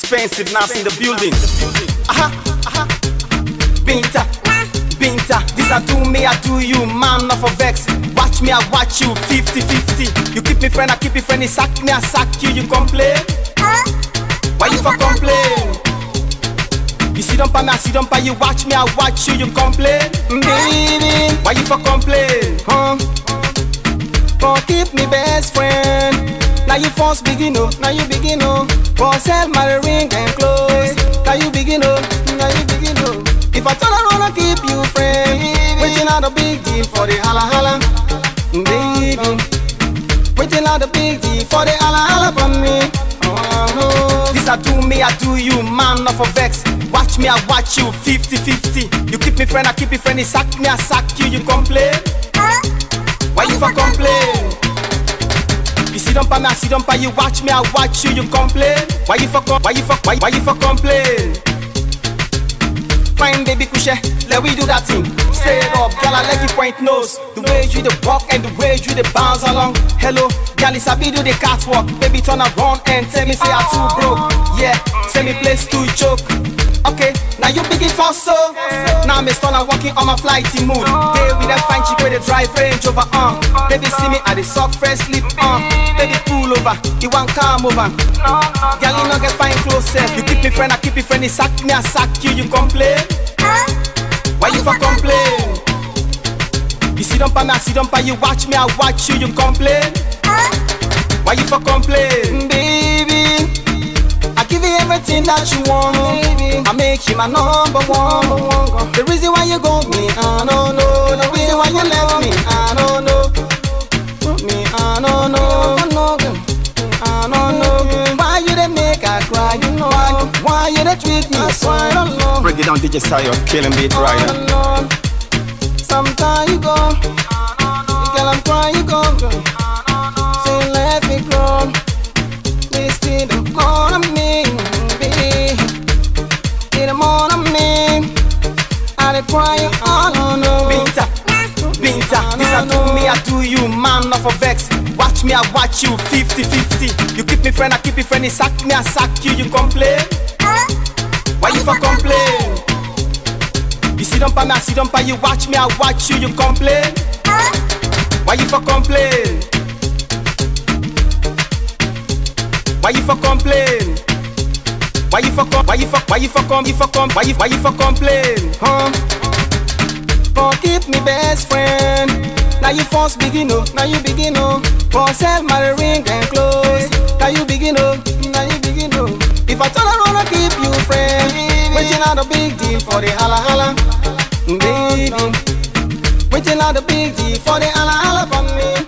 expensive, now in the building. Binta, Binta, this I do me, I do you, man, not for vex. Watch me, I watch you, 50-50. You keep me friend, I keep you friend, you sack me, I sack you, you complain? Why you for complain? You sit down by me, I sit down by you, watch me, I watch you, you complain? Baby, why you for complain? For keep me best friend. Now you first begin, oh, now you begin, oh. For sell my ring and clothes. Now you begin, oh, now you begin, oh. If I turn around and keep you friend, waiting out a big deal for the holla holla, baby. Waiting out a big deal for the holla holla from me. This I do me, I do you, man, not for vex. Watch me, I watch you, 50-50. You keep me friend, I keep you friend. You sack me, I sack you, you complain? Why you for complain? You sit down by me, I sit down by you, watch me, I watch you, you complain? Why you for complain? Fine baby kushe, let we do that thing. Straight up, girl, I like you point nose. The way you the walk and the way you the bounce along. Hello, girl, it's a bit do the catwalk. Baby turn around and tell me say I too broke. Yeah, send me place to choke. Okay, now you begin for so. Now me start walking on my flighty mood. Day with that fine chick with the drive Range Rover on. Baby see me at the sock fresh slip on. Baby pull over, you want come over. Girl, you no get fine close self. You keep me friend, I keep you friend. You sack me, I sack you, you complain? Why you for complain? You sit down by me, I sit down by you, watch me, I watch you, you complain? Why you for complain? Baby, I give you everything that you want, baby. I make you my number one. The reason why you got me, I don't know. The reason why you left me, I don't know. I don't know. I don't know. Why you dey make I cry, you know? Why you dey treat me so? I don't know. Break it down, DJ Sayo, killing beat right now. Sometimes you go, girl, I'm crying, you go. Say let me grow. Listen to more of me, baby. Get them all of me. I dey cry, you all on know. Binta, Binta, this I do me, I do you, man, not for vex. Watch me, I watch you, 50-50. You keep me friend, I keep you friend. You sack me, I sack you, you complain? Why you for complain? You sit down by me, I sit down by you, watch me, I watch you, you complain? Why you for complain? Why you for complain? Why you for complain? For keep me best friend. Now you first begin, oh, now you begin, oh. For sell my ring and clothes. Now you begin, oh, now you begin, oh. If I turn around and keep you friend, waiting out a big deal for the holla holla, baby. Waiting out a big deal for the holla holla from me.